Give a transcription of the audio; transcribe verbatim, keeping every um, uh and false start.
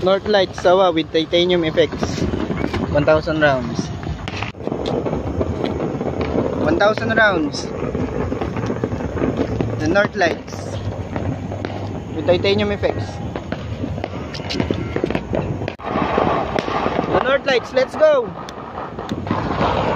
NorthLights Sawa with titanium effects. one thousand rounds. one thousand rounds. The NorthLights with titanium effects. The NorthLights, let's go!